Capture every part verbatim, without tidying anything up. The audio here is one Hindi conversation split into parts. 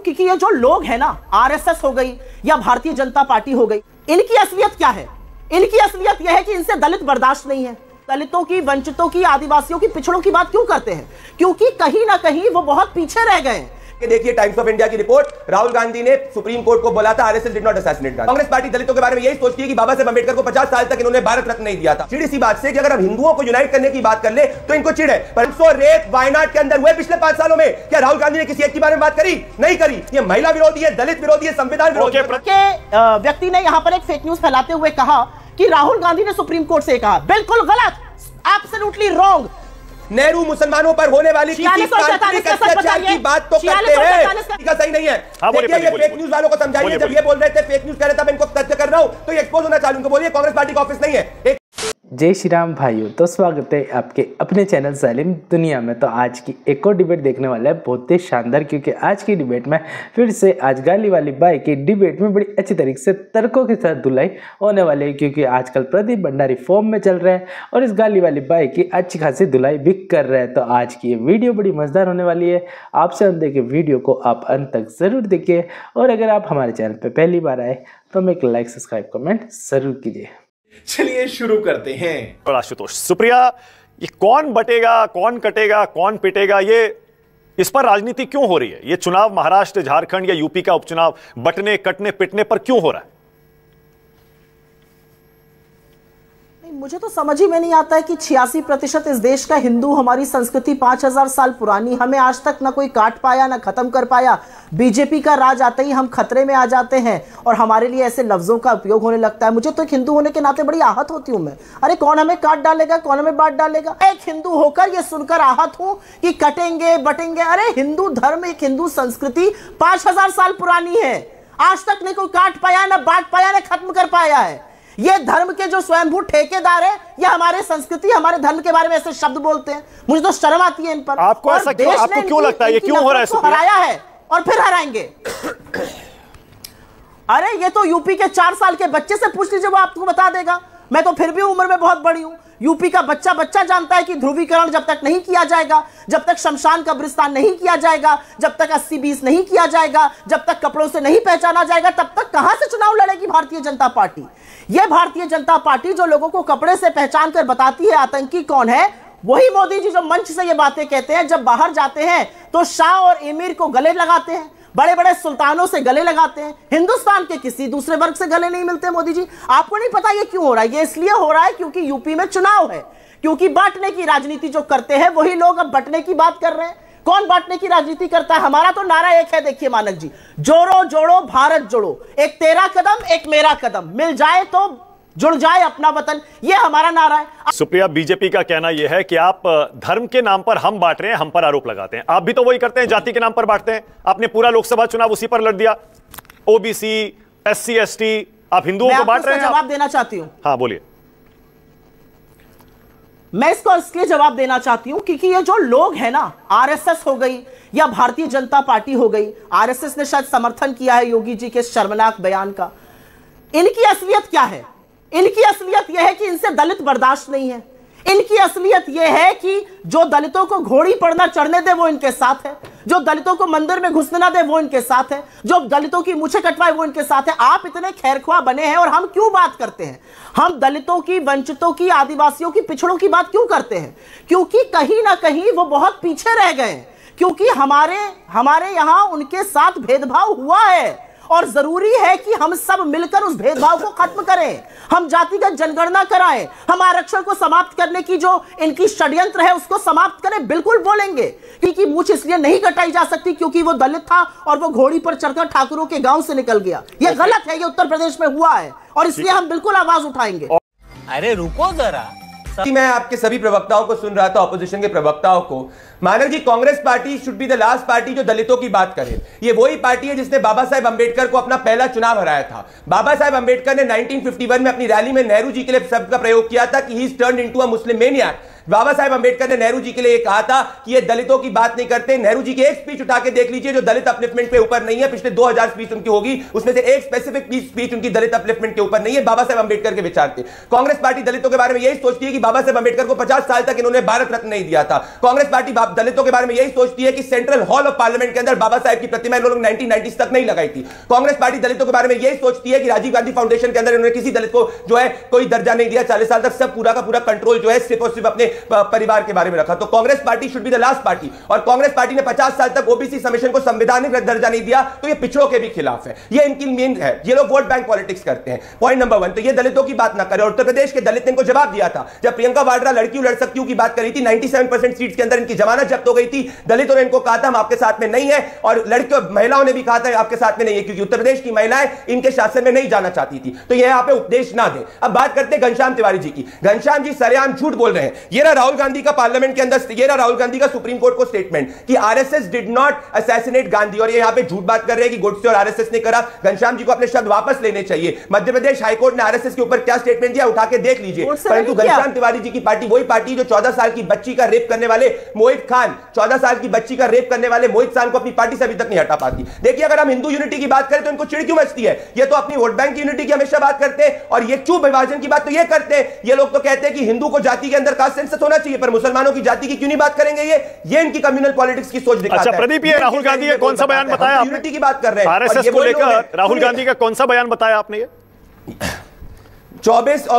क्योंकि ये जो लोग हैं ना, आरएसएस हो गई या भारतीय जनता पार्टी हो गई, इनकी असलियत क्या है? इनकी असलियत यह है कि इनसे दलित बर्दाश्त नहीं है। दलितों की, वंचितों की, आदिवासियों की, पिछड़ों की बात क्यों करते हैं? क्योंकि कहीं ना कहीं वो बहुत पीछे रह गए हैं। देखिए टाइम्स ऑफ इंडिया की रिपोर्ट, राहुल गांधी ने सुप्रीम कोर्ट को बोला था RSS did not assassinate Gandhi. Congress party दलितों के बारे में यही सोचती है कि बाबा साहब अंबेडकर को पचास साल तक इन्होंने भारत रत्न नहीं दिया था। चिड़ इसी बात से कि अगर हम हिंदुओं को यूनाइट करने की बात कर ले तो इनको चिड़ है। पर सौ रेप वायनाड के अंदर हुए पिछले पांच सालों में, क्या राहुल गांधी ने किसी एक के बारे में बात करी? नहीं करी। ये महिला विरोधी है, दलित विरोधी है, संविधान विरोधी है। व्यक्ति ने यहां पर एक फेक न्यूज फैलाते हुए कहा कि राहुल गांधी ने सुप्रीम कोर्ट से कहा, बिल्कुल गलत, एब्सोल्युटली रॉन्ग। नेहरू मुसलमानों पर होने वाली किसी तांत्रिक अत्याचार की बात तो करते हैं, का सही नहीं है। देखिए ये फेक न्यूज वालों को समझाइए, जब ये बोल रहे थे फेक न्यूज कह रहे थे, मैं इनको तथ्य कर रहा हूं तो ये एक्सपोज होना चालू, उनको बोलिए कांग्रेस पार्टी का ऑफिस नहीं है। जय श्री राम भाइयों, तो स्वागत है आपके अपने चैनल जालिम दुनिया में। तो आज की एक और डिबेट देखने वाला है, बहुत ही शानदार, क्योंकि आज की डिबेट में फिर से आज गाली वाली बाई की डिबेट में बड़ी अच्छी तरीके से तर्कों के साथ धुलाई होने वाली है, क्योंकि आजकल प्रदीप भंडारी फॉर्म में चल रहे हैं और इस गाली वाली बाई की अच्छी खासी धुलाई भी कर रहे हैं। तो आज की ये वीडियो बड़ी मजेदार होने वाली है। आपसे हम देखें वीडियो को आप अंत तक जरूर देखिए, और अगर आप हमारे चैनल पर पहली बार आए तो हमें एक लाइक, सब्सक्राइब, कमेंट जरूर कीजिए। चलिए शुरू करते हैं। आशुतोष, सुप्रिया, ये कौन बटेगा, कौन कटेगा, कौन पिटेगा, ये इस पर राजनीति क्यों हो रही है? ये चुनाव महाराष्ट्र, झारखंड या यूपी का उपचुनाव बटने, कटने, पिटने पर क्यों हो रहा है? मुझे तो समझ ही में नहीं आता है कि छियासी प्रतिशत इस देश का हिंदू, हमारी संस्कृति पांच हजार साल पुरानी, हमें आज तक ना कोई काट पाया ना खत्म कर पाया। बीजेपी का राज आते ही हम खतरे में आ जाते हैं और हमारे लिए ऐसे लफ्जों का उपयोग होने लगता है। मुझे तो एक हिंदू होने के नाते बड़ी आहत होती हूं मैं। अरे कौन हमें काट डालेगा, कौन हमें बांट डालेगा? एक हिंदू होकर यह सुनकर आहत हूं कि कटेंगे बटेंगे। अरे हिंदू धर्म, एक हिंदू संस्कृति पांच हजार साल पुरानी है, आज तक नहीं कोई काट पाया, ना बांट पाया, ना खत्म कर पाया है। ये धर्म के जो स्वयंभू ठेकेदार है, ये हमारे संस्कृति, हमारे धर्म के बारे में ऐसे शब्द बोलते हैं, मुझे तो शर्म आती है इन पर। आपको ऐसा क्यों, आपको क्यों लगता है ये क्यों हो रहा है? हराया है और फिर हराएंगे। अरे ये तो यूपी के चार साल के बच्चे से पूछ लीजिए, वो आपको बता देगा। मैं तो फिर भी उम्र में बहुत बड़ी हूं। यूपी का बच्चा बच्चा जानता है कि ध्रुवीकरण जब तक नहीं किया जाएगा, जब तक शमशान कब्रिस्तान नहीं किया जाएगा, जब तक अस्सी बीस नहीं किया जाएगा, जब तक कपड़ों से नहीं पहचाना जाएगा, तब तक कहां से चुनाव लड़ेगी भारतीय जनता पार्टी? यह भारतीय जनता पार्टी जो लोगों को कपड़े से पहचान कर बताती है आतंकी कौन है, वही मोदी जी जो मंच से ये बातें कहते हैं, जब बाहर जाते हैं तो शाह और एमिर को गले लगाते हैं, बड़े बड़े सुल्तानों से गले लगाते हैं, हिंदुस्तान के किसी दूसरे वर्ग से गले नहीं मिलते। मोदी जी, आपको नहीं पता ये क्यों हो रहा है? ये इसलिए हो रहा है क्योंकि यूपी में चुनाव है, क्योंकि बांटने की राजनीति जो करते हैं वही लोग अब बंटने की बात कर रहे हैं। कौन बांटने की राजनीति करता है? हमारा तो नारा एक है, देखिए मानक जी, जोड़ो जोड़ो भारत जोड़ो, एक तेरा कदम एक मेरा कदम, मिल जाए तो जुड़ जाए अपना वतन, ये हमारा नारा है। सुप्रिया, बीजेपी का कहना यह है कि आप धर्म के नाम पर हम बांट रहे हैं, हम पर आरोप लगाते हैं। आप भी तो वही करते हैं, जाति के नाम पर बांटते हैं। आपने पूरा लोकसभा चुनाव उसी पर लड़ दिया, ओबीसी, एससी, एसटी, आप हिंदुओं को बांट रहे हैं। जवाब देना चाहती हूं। हाँ बोलिए। मैं इसको इसलिए जवाब देना चाहती हूं क्योंकि ये जो लोग हैं ना, आरएसएस हो गई या भारतीय जनता पार्टी हो गई, आरएसएस ने शायद समर्थन किया है योगी जी के शर्मनाक बयान का। इनकी असलियत क्या है? इनकी असलियत यह है कि इनसे दलित बर्दाश्त नहीं है। इनकी असलियत यह है कि जो दलितों को घोड़ी पर न चढ़ने दे वो इनके साथ है, जो दलितों को मंदिर में घुसने ना दे वो इनके साथ है, जो दलितों की मूछें कटवाए वो इनके साथ है। आप इतने खैरख्वाह बने हैं और हम क्यों बात करते हैं? हम दलितों की, वंचितों की, आदिवासियों की, पिछड़ों की बात क्यों करते हैं? क्योंकि कहीं ना कहीं वो बहुत पीछे रह गए, क्योंकि हमारे हमारे यहां उनके साथ भेदभाव हुआ है और जरूरी है कि हम सब मिलकर उस भेदभाव को खत्म करें। हम जातिगत जनगणना कराएं, हम आरक्षण को समाप्त करने की जो इनकी षड्यंत्र है उसको समाप्त करें। बिल्कुल बोलेंगे, क्योंकि मूछ इसलिए नहीं कटाई जा सकती क्योंकि वो दलित था और वो घोड़ी पर चढ़कर ठाकुरों के गांव से निकल गया। ये गलत है, ये उत्तर प्रदेश में हुआ है और इसलिए हम बिल्कुल आवाज उठाएंगे। अरे रुको जरा, मैं आपके सभी प्रवक्ताओं को सुन रहा था, ऑपोजिशन के प्रवक्ताओं को। Manav ji, Congress party should be the last party जो दलितों की बात करे। ये वही पार्टी है जिसने बाबा साहेब अंबेडकर को अपना पहला चुनाव हराया था। बाबा साहेब अंबेडकर ने नाइनटीन फिफ्टी वन में अपनी रैली में नेहरू जी के लिए शब्द का प्रयोग किया था कि he is turned into a Muslim maniac. Baba Saheb Ambedkar ने नेहरू जी के लिए कहा था कि ये दलितों की बात नहीं करते। नेहरू जी की एक स्पीच उठा के देख लीजिए जो दलित अपलिफ्टमेंट पे ऊपर नहीं है। पिछले दो हज़ार स्पीच उनकी होगी, उसमें से एक स्पेसिफिक स्पीच उनकी दलित अपलिफ्टमेंट के ऊपर नहीं है। बाबा साहेब अंबेडकर के विचार थे। कांग्रेस पार्टी दलितों के बारे में यही सोचती है कि बाबा साहेब अंबेडकर को पचास साल तक इन्होंने भारत रत्न नहीं दिया था। कांग्रेस पार्टी दलितों के बारे में यही सोचती है कि सेंट्रल हॉल ऑफ पार्लियामेंट के अंदर बाबा साहेब की प्रतिमा इन लोगों ने नाइनटीन नाइंटीज़ तक नहीं लगाई थी। कांग्रेस पार्टी दलितों के बारे में यही सोचती है कि राजीव गांधी फाउंडेशन के अंदर इन्होंने किसी दलित को जो है कोई दर्जा नहीं दिया, चालीस साल तक सब पूरा का पूरा कंट्रोल जो है सिर्फ और सिर्फ अपने परिवार के बारे में रखा। तो Congress party should be the last party, और कांग्रेस पार्टी ने पचास साल तक ओबीसी समिशन को संवैधानिक दर्जा नहीं दिया, तो ये पिछड़ों के भी खिलाफ है। ये इनकी मेन है, ये लोग वोट बैंक पॉलिटिक्स करते हैं। पॉइंट नंबर वन, तो ये दलितों की बात ना करे। उत्तर प्रदेश के दलित ने इनको जवाब दिया था जब प्रियंका वाड्रा लड़की लड़ सकती हूं की बात करी थी, सत्तानवे परसेंट सीट्स के अंदर इनकी जमानत जब्त हो गई थी। दलितों ने इनको कहा था हम आपके साथ में नहीं है, और लड़कियों महिलाओं ने भी कहा था आपके साथ में नहीं है, क्योंकि उत्तर प्रदेश की महिलाएं इनके शासन में नहीं जाना चाहती थी। तो ये यहां पे उपदेश ना दे। अब बात करते हैं घनश्याम तिवारी जी की। घनश्याम जी सरेआम झूठ बोल रहे हैं। ये रहा राहुल गांधी का पार्लियामेंट के अंदर, ये रहा राहुल गांधी का सुप्रीम कोर्ट को स्टेटमेंट कि RSS did not assassinate Gandhi, और ये यहां पे झूठ बात कर रहे हैं कि गोडसे और आरएसएस ने करा। घनश्याम जी को अपने शब्द वापस लेने चाहिए। मध्य प्रदेश हाईकोर्ट ने आरएसएस के ऊपर क्या स्टेटमेंट दिया उठा के देख लीजिए। परंतु घनश्याम तिवारी जी की पार्टी वही पार्टी जो चौदह साल की बच्ची का रेप करने वाले मोहित खान, चौदह साल की बच्ची का रेप करने वाले मोहित खान को अपनी पार्टी से अभी तक नहीं हटा पाती। देखिए, अगर हम हिंदू यूनिटी की बात करें तो इनको चिड़ क्यों मचती है? ये तो अपनी वोट बैंक की यूनिटी की हमेशा बात करते हैं, और ये क्यों विभाजन की बात तो ये करते हैं। ये लोग तो कहते हैं कि हिंदू को जाति के अंदर कास्ट सेंसस होना चाहिए, पर मुसलमानों की जाति की क्यों नहीं बात करेंगे? ये ये इनकी कम्युनल पॉलिटिक्स की सोच दिखाता है। अच्छा प्रदीप, ये राहुल गांधी का कौन सा बयान बताया? यूनिटी की बात कर रहे हैं आरएसएस को लेकर राहुल गांधी का कौन सा बयान बताया आपने? ये चौबीस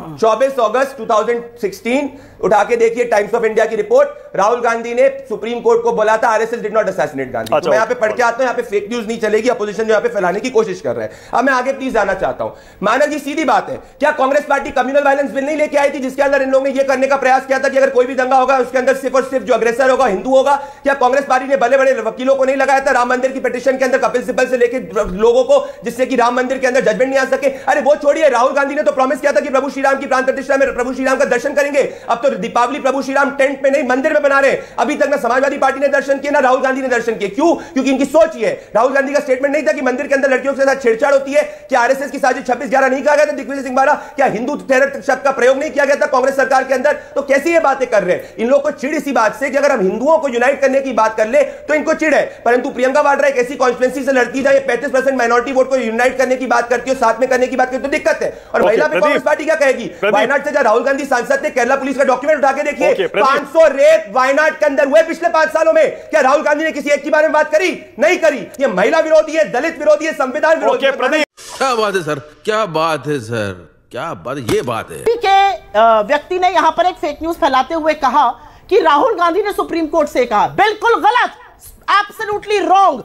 अगस्त दो हज़ार सोलह उठा के देखिए टाइम्स ऑफ इंडिया की रिपोर्ट। राहुल गांधी ने सुप्रीम कोर्ट को बोला था RSS did not assassinate Gandhi. तो मैं यहां पे पढ़ के आता हूं, यहां पे फेक न्यूज नहीं चलेगी, अपोजिशन जो यहां पे फैलाने की कोशिश कर रहे हैं। अब मैं आगे प्लीज जाना चाहता हूं। मानव जी सीधी बात है, क्या Congress party communal violence bill नहीं लेके आई थी जिसके अंदर इन लोगों ने यह करने का प्रयास किया था कि अगर कोई भी दंगा होगा उसके अंदर सिर्फ और सिर्फ जो अग्रेसर होगा हिंदू होगा? क्या कांग्रेस पार्टी ने बड़े बड़े वकीलों को नहीं लगाया था राम मंदिर की पिटीशन के अंदर कपिल सिब्बल से लेकर लोगों को, जिससे कि राम मंदिर के अंदर जजमेंट नहीं आ सके? अरे वो छोड़िए, राहुल गांधी ने तो प्रॉमिस किया था कि प्रभु श्री राम की प्राण प्रतिष्ठा में प्रभु श्री राम का दर्शन करेंगे। अब तो दीपावली प्रभु श्री राम टेंट में नहीं मंदिर में बना रहे हैं। अभी तक ना समाजवादी पार्टी ने दर्शन किए ना राहुल गांधी ने दर्शन किए। क्यों? क्योंकि इनकी सोच ये है। राहुल गांधी का स्टेटमेंट नहीं था कि मंदिर के अंदर लड़कियों के साथ छेड़छाड़ होती है? क्या आरएसएस की साजिश छब्बीस ग्यारह नहीं कहा गया था दिग्विजय सिंह बारा? क्या हिंदू टेरर शब्द का प्रयोग नहीं किया गया था कांग्रेस सरकार के अंदर? तो कैसी ये बातें कर रहे हैं? इन लोगों को चिड़ इसी बात से कि अगर हम हिंदुओं को यूनाइट करने की बात कर ले तो इनको चिड़ है। परंतु प्रियंका वाड्रा एक ऐसी कॉन्स्टिट्यूएंसी से लड़ती है पैंतीस परसेंट माइनॉरिटी वोट को यूनाइट करने की बात करती है, साथ में करने की बात करती है, तो दिक्कत है। और महिला पे कांग्रेस पार्टी क्या कहेगी? वायनाड से जब राहुल गांधी सांसद थे, केरला पुलिस का डॉक्यूमेंट उठा के देखिए, पांच सौ रेप वायनाड के अंदर हुए पिछले पांच सालों में। क्या राहुल गांधी ने किसी एक के बारे में बात करी? नहीं करी। ये महिला विरोधी है, दलित विरोधी है, संविधान विरोधी है। क्या बात है सर, क्या बात है सर, क्या बात, ये बात है के व्यक्ति ने यहां पर एक फेक न्यूज फैलाते हुए कहा कि राहुल गांधी ने सुप्रीम कोर्ट से कहा। बिल्कुल गलत, एब्सोल्युटली रॉन्ग।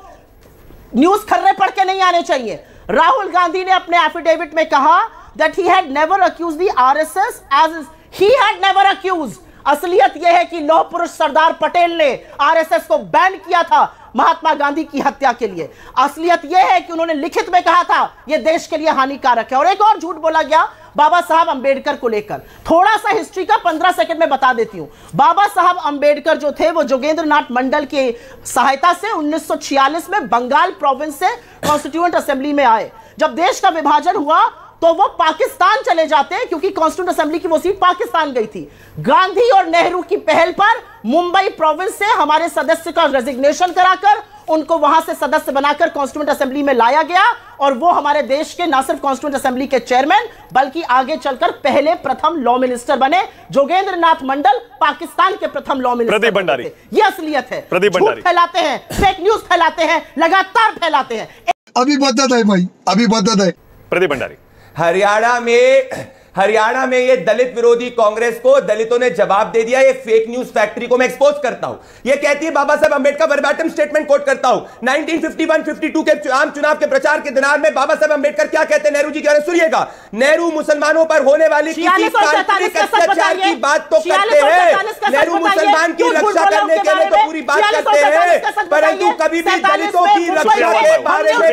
न्यूज खर्रे पढ़ के नहीं आने चाहिए। राहुल गांधी ने अपने एफिडेविट में कहा that he had never accused the R S S as he had never accused। असलियत यह है कि लौह पुरुष सरदार पटेल ने आरएसएस को बैन किया था महात्मा गांधी की हत्या के लिए। असलियत यह है कि उन्होंने लिखित में कहा था यह देश के लिए हानिकारक है। और एक और झूठ बोला गया बाबा साहब अंबेडकर को लेकर। थोड़ा सा हिस्ट्री का पंद्रह सेकंड में बता देती हूं। बाबा साहब अंबेडकर जो थे वो जोगेंद्र नाथ मंडल की सहायता से उन्नीस सौ छियालीस में बंगाल प्रोविंस से कॉन्स्टिट्यूएंट असेंबली में आए। जब देश का विभाजन हुआ तो वो पाकिस्तान चले जाते हैं क्योंकि कॉन्स्टिट्यूएंट असेंबली की वो सीट पाकिस्तान गई थी। गांधी और नेहरू की पहल पर मुंबई प्रोविंस से हमारे सदस्य का रेजिग्नेशन कराकर उनको वहां से सदस्य बनाकर कॉन्स्टिट्यूएंट असेंबली में लाया गया, और वो हमारे देश के न सिर्फ कॉन्स्टिट्यूएंट असेंबली के चेयरमैन बल्कि आगे चलकर पहले प्रथम लॉ मिनिस्टर बने। जोगेंद्र नाथ मंडल पाकिस्तान के प्रथम लॉ मिनिस्टर। प्रदीप भंडारी, ये असलियत है। प्रदीप भंडारी फैलाते हैं, फेक न्यूज फैलाते हैं, लगातार फैलाते हैं। अभी बदत है भाई, अभी बदत है। प्रदीप भंडारी, हरियाणा में हरियाणा में ये दलित विरोधी कांग्रेस को दलितों ने जवाब दे दिया। ये फेक न्यूज फैक्ट्री को मैं एक्सपोज करता हूं। ये कहती है बाबा साहब अंबेडकर वर्बैटिम स्टेटमेंट कोट करता हूं nineteen fifty one fifty two के आम चुनाव के प्रचार के दिनार में बाबा साहब अंबेडकर क्या कहते हैं नेहरू जी के बारे में सुनिएगा। नेहरू मुसलमानों पर होने वाली किसी काल्पनिक अत्याचार की बात तो करते हैं, नेहरू मुसलमान की रक्षा करने के लिए तो पूरी बात करते हैं, परंतु कभी भी दलितों की रक्षा के बारे में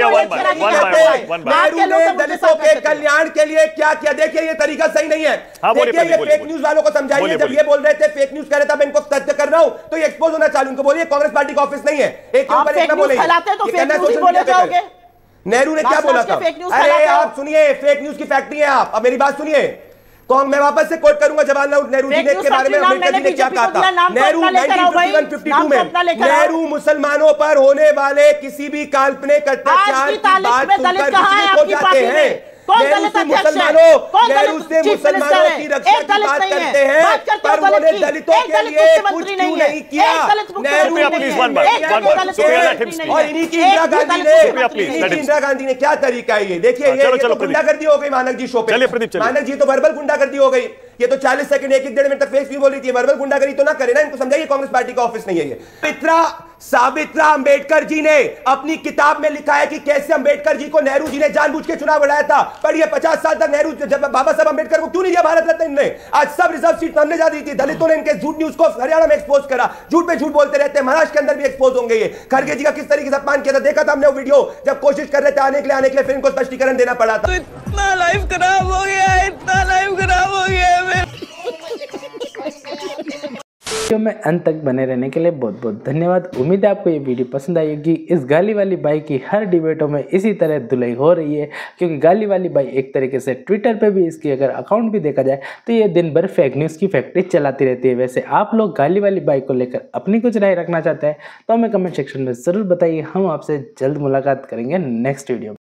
नेहरू ने दलितों के कल्याण के लिए क्या किया? देखिए ये तरीका सही नहीं है। देखिए ये फेक न्यूज वालों को समझाइए। जब ये बोल रहे थे फेक न्यूज कर रहे थे, मैं इनको सत्य कर रहा हूं, तो ये एक्सपोज होना चालू। इनको बोलिए कांग्रेस पार्टी का ऑफिस नहीं है, एक के ऊपर एक ना बोले। नेहरू ने क्या बोला था? अरे आप सुनिए, फेक न्यूज की फैक्ट्री है आप। अब मेरी बात सुनिए, कौन मैं वापस से कोट करूंगा जवाहरलाल नेहरू जी ने के बारे में अम्बेडकर जी ने क्या कहा था। Nehru nineteen fifty one fifty two में नेहरू मुसलमानों पर होने वाले किसी भी काल्पनिक अत्याचार की बात सुनकर विचलित हो जाते हैं। कौन नेहरू दलित से अध्यक्ष है? मुसलमानों कौन नेहरू दलित से चीफ मुसलमानों मिनिस्टर है? की रक्षा एक की दलित बात नहीं है। करते हैं, बात करते हो पर उन्होंने दलित की। दलितों एक के दलित लिए कुछ मुख्यमंत्री क्यों नहीं है। नहीं किया? एक दलित नेहरू मुख्यमंत्री please, नहीं one है। by एक one Dalit by Dalit Supriya, let him मुख्यमंत्री speak. नहीं और है। इन्हीं की एक इंदिरा भी गांधी दलित ने Supriya, please, इन्हीं let की him इंदिरा गांधी ने क्या तरीका है ये देखिए, हाँ, ये चलो, ये चलो, तो प्रदीप। गुंडागर्दी हो गई मानक जी शो पे। चलिए, प्रदीप, चलिए। मानक जी तो वर्बल गुंडागर्दी हो गई, ये तो चालीस सेकंड एक एक डेढ़ मिनट तक फेस भी बोल रही थी। वर्बल गुंडागर्दी तो ना करे ना, इनको समझाइए कांग्रेस पार्टी का ऑफिस नहीं है ये। सावित्रा सावित्रा अंबेडकर जी ने अपनी किताब में लिखा है कि कैसे अंबेडकर जी को नेहरू जी ने जानबूझ के चुनाव लड़ाया था। पर ये पचास साल तक नेहरू जब बाबा साहब अंबेडकर को क्यों नहीं दिया भारत रत्न इनने? आज सब रिजर्व सीट हमने जा दी थी। दलितों ने इनके झूठ न्यूज को हरियाणा में एक्सपोज करा, झूठ पे झूठ बोलते रहते हैं। महाराष्ट्र के अंदर भी एक्सपोज होंगे ये। खड़गे जी का किस तरीके से अपमान किया था देखा था हमने वो वीडियो, जब कोशिश कर रहे थे आने के लिए आने के लिए फिर इनको स्पष्टीकरण देना पड़ा था। इतना लाइफ खराब हो गया है, इतना लाइफ खराब हो गया है मेरा। वीडियो में अंत तक बने रहने के लिए बहुत बहुत धन्यवाद। उम्मीद है आपको ये वीडियो पसंद आई होगी। इस गाली वाली बाई की हर डिबेटों में इसी तरह धुलाई हो रही है, क्योंकि गाली वाली बाई एक तरीके से ट्विटर पे भी इसकी अगर अकाउंट भी देखा जाए तो ये दिन भर फेक न्यूज़ की फैक्ट्री चलाती रहती है। वैसे आप लोग गाली वाली बाई को लेकर अपनी कुछ राय रखना चाहते हैं तो हमें कमेंट सेक्शन में ज़रूर बताइए। हम आपसे जल्द मुलाकात करेंगे नेक्स्ट वीडियो में।